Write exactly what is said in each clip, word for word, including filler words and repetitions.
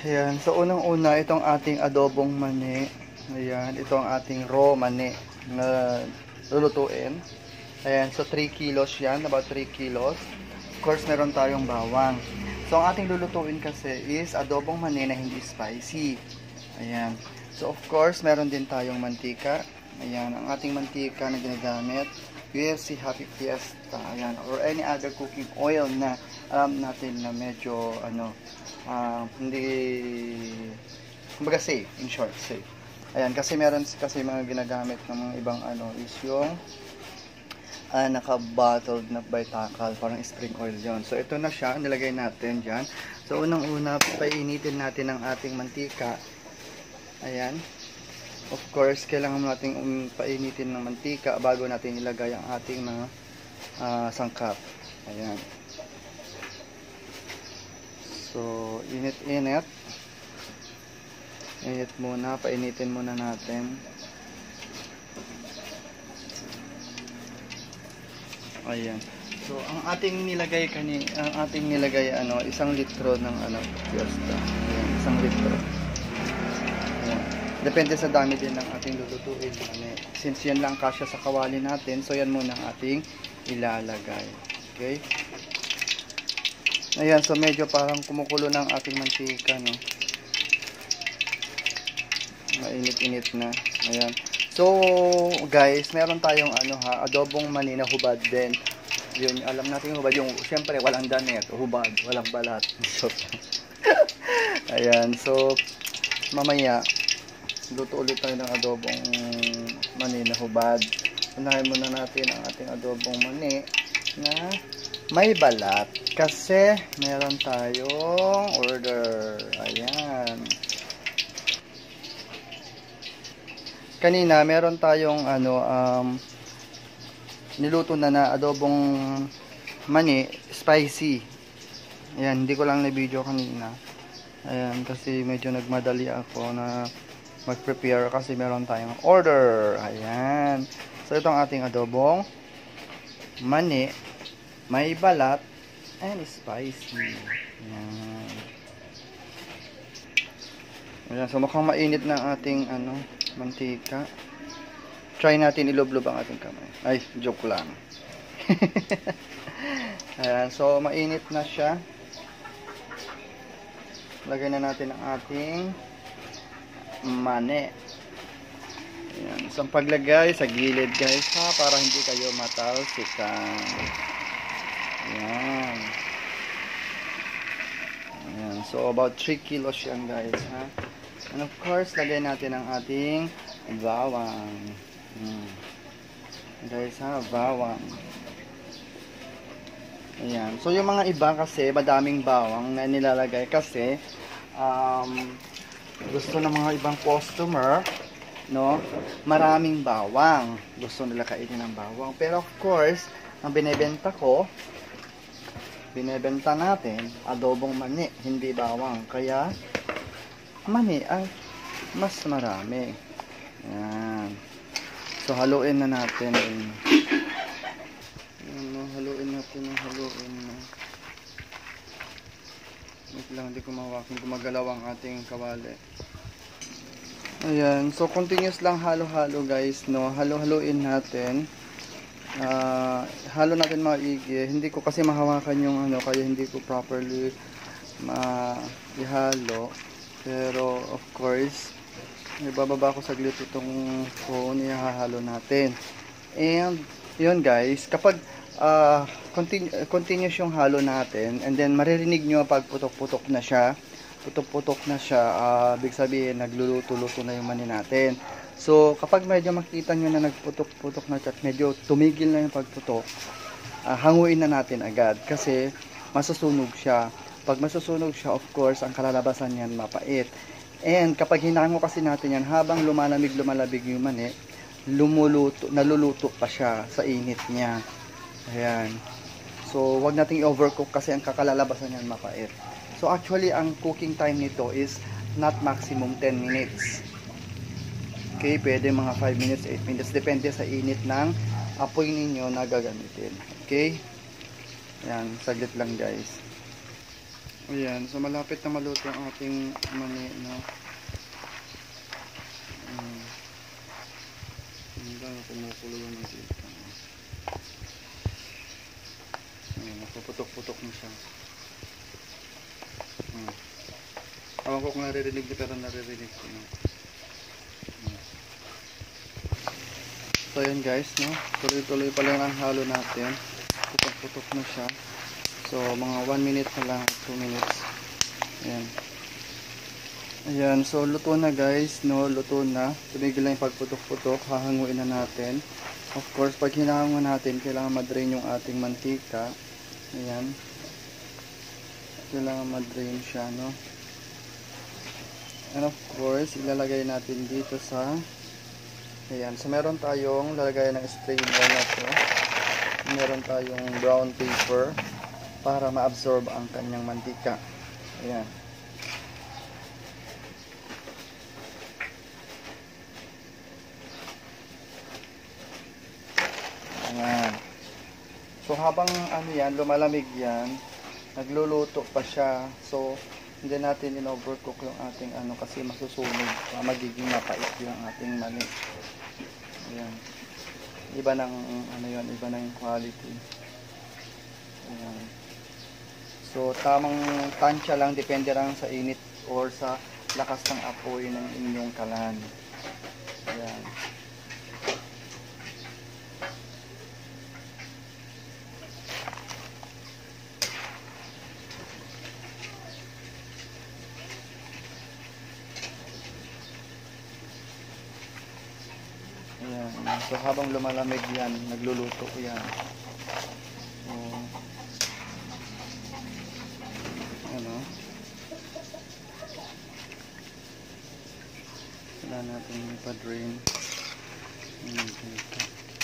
Ayan, so unang-una itong ating adobong mani. Ayan, ito ang ating raw mani na lulutuin. Ayan, so three kilos yan, about three kilos. Of course, meron tayong bawang. So ang ating lulutuin kasi is adobong mani na hindi spicy. Ayan, so of course, meron din tayong mantika. Ayan, ang ating mantika na ginagamit U F C Happy Fiesta, ayan, or any other cooking oil na alam natin na medyo ano, uh, hindi, kumbaga safe, in short, safe. Ayan, kasi meron kasi mga ginagamit ng mga ibang ano is yung uh, naka-bottled na Vitacal, parang spring oil yon. So ito na siya, nilagay natin dyan. So unang-una, painitin natin ang ating mantika. Ayan. Of course, kailangan natin um, painitin ng mantika bago natin ilagay ang ating mga uh, sangkap. Ayan. So, init-init. Init muna, painitin muna natin. Ayan. So, ang ating nilagay kani, ang ating nilagay ano, isang litro ng ano, Fiesta. Ayan, isang litro. Depende sa dami din ng ating lulutuin. Since yan lang kasya sa kawali natin, so yan muna ang ating ilalagay. Okay? Ayan, so medyo parang kumukulo ng ating mantika, no? Mainit-init na. Ayan. So, guys, meron tayong ano ha, adobong mani na hubad din. Yun, alam natin yung hubad, yung syempre walang danet, hubad, walang balat. So, ayan, so mamaya luto ulit tayo ng adobong mani na hubad. Unahin muna natin ang ating adobong mani na may balat kasi meron tayong order. Ayan. Kanina meron tayong ano um, niluto na na adobong mani spicy. Ayan, hindi ko lang na-video kanina. Ayan, kasi medyo nagmadali ako na mag-prepare kasi meron tayong order. Ayan. So, ito ang ating adobong mani, may balat, and spicy. Ayan. Ayan. So, mukhang mainit na ang ating ano, mantika. Try natin ilublob ang ating kamay. Ay, joke lang. Ayan. So, mainit na siya. Lagay na natin ang ating mani. Ayan. Isang paglagay sa gilid, guys, ha, para hindi kayo matalsikan. Ayan. Ayan. So, about three kilos yan, guys, ha. And of course, lagay natin ang ating bawang. Hmm. Guys, ha, bawang. Ayan. So, yung mga iba kasi, madaming bawang na nilalagay kasi, um, gusto ng mga ibang customer, no, maraming bawang. Gusto nila kainin ng bawang. Pero of course, ang binebenta ko, binebenta natin, adobong mani, hindi bawang. Kaya, mani ang mas marami. Ayan. So, haluin na natin. Ayan, haluin natin, haluin na. Wait lang, hindi ko mawakin, gumagalaw ang ating kawali. Ayan, so continuous lang halo-halo, guys, no. Halo-haloin natin. Uh, halo natin maigi. Hindi ko kasi mahawakan yung ano, kaya hindi ko properly ma-ihalo. Pero of course, ibababa ko saglit itong phone, ihahalo natin. And yun, guys, kapag uh, continue, continuous yung halo natin, and then maririnig nyo pag putok-putok na siya, putok-putok na siya, uh, big sabihin nagluluto-luto na yung mani natin. So kapag medyo makita nyo na nagputok-putok na siya, medyo tumigil na yung pagputok, uh, hanguin na natin agad kasi masusunog siya. Pag masusunog siya, of course, ang kalalabasan niyan mapait. And kapag hinango kasi natin yan, habang lumalamig lumalabig yung mani, lumuluto, naluluto pa siya sa init niya. Ayan. So, wag nating i-overcook kasi ang kakalalabasan niyan mapait. So, actually, ang cooking time nito is not maximum ten minutes. Okay, pwede mga five minutes, eight minutes. Depende sa init ng apoy ninyo na gagamitin. Okay? Ayan, saglit lang, guys. Ayan, so malapit na maluto ang ating mani, no? Um, Hindi na kumukulo yung mantika. Ayan, napuputok-putok na siya. Hmm. Awan ko kung naririnig niyo, pero naririnig ko na. Hmm. So yun guys, no? Tuloy-tuloy pa lang ang halo natin. Putok-putok na siya. So mga one minute na lang, two minutes. Ayan. Ayan, so luto na guys, no? Luto na. Tumigil na yung pagputok-putok. Hahanguin na natin. Of course, pag hinahango natin, kailangan madrain yung ating mantika. Ayan. Kailangan madrain siya, no? And of course, ilalagay natin dito sa, ayan, so meron tayong lalagay ng strainer na to. Meron tayong brown paper para ma-absorb ang kanyang mantika. Ayan. Ayan. So habang ano yan, lumalamig yan, nagluluto pa siya. So hindi natin in-overcook yung ating ano kasi masusunog. Magiging mapait yung ating mani. Ayan. Iba ng ano yun, iba ng quality. Ayan. So tamang tansya lang, depende lang sa init or sa lakas ng apoy ng inyong kalan. Ayan. Ayan. So habang lumalamig yan, nagluluto ko yan. So, ano, kailangan natin ipa-drain. Ayan, dito.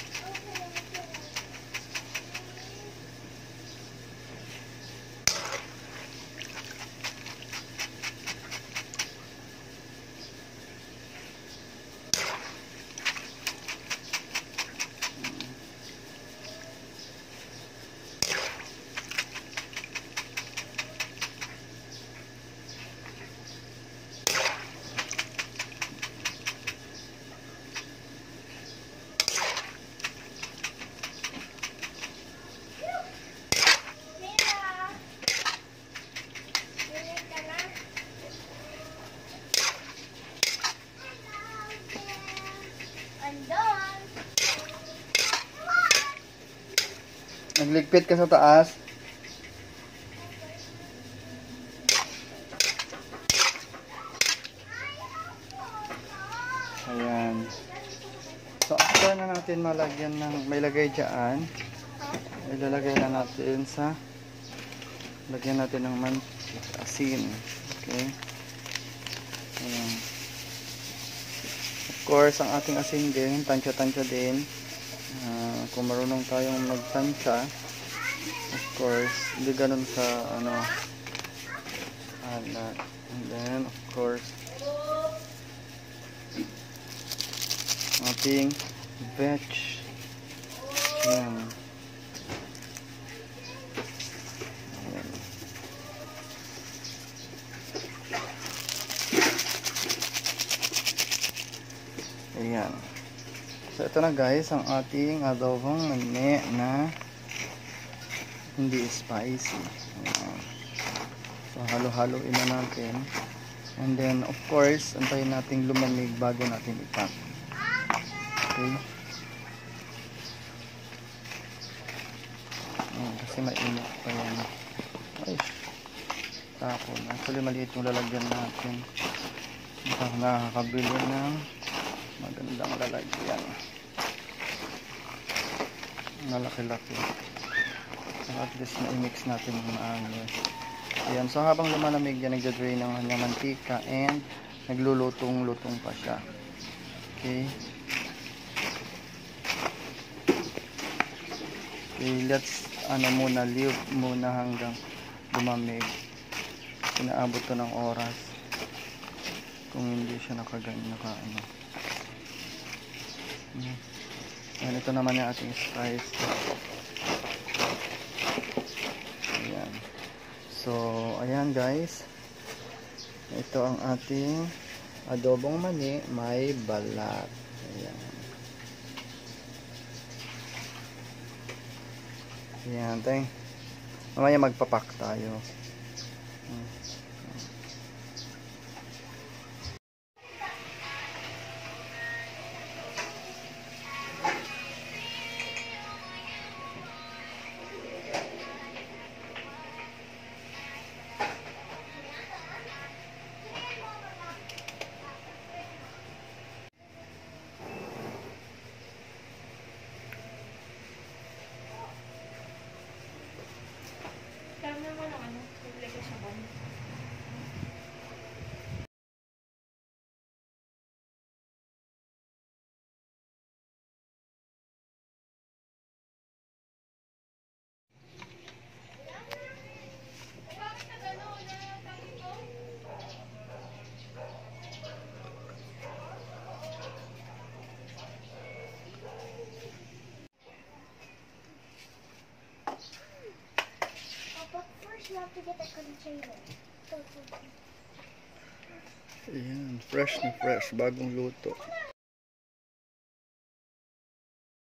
Nagligpit ka sa taas. Ayan. So after na natin malagyan ng, may lagay dyan, ilalagay na natin sa, lagyan natin ng mantika, asin. Okay. Ayan. Of course, ang ating asin din, tansya-tansya din. Uh, kung marunong tayong magtansya, of course, hindi ganun sa ano, alat. And then, of course, ating veg. Ayan. Ayan. Ayan. So ito na guys ang ating adobong mani na hindi spicy. Ayan. So halo-haloin na natin. And then of course, antayin nating lumamig bago natin ipack. Okay. Ayan, kasi mainit pa yan. Ay, tapon. Actually maliit yung lalagyan natin. Nakakabili ng magandang lalagyan. Malaki-laki. So at least na-mix natin yung maayos. Ayan. So habang lumalamig yan, nagda-drain ng kanyang mantika and naglulutong-lutong pa siya. Okay. Okay, let's ano muna, leave muna hanggang lumamig. Inaabot to ng oras. Kung hindi siya nakaganyan, naka ano. Ayan, ito naman yung ating spice. Ayan. So, So, ayan guys. Ito ang ating adobong mani, may balat. Ayan. Ayan, teng. Mamaya magpapak tayo. Kaya naman ang ano, naglagay siya ba? But first you have to get a container. So, so, Ayan, fresh na fresh, bagong luto.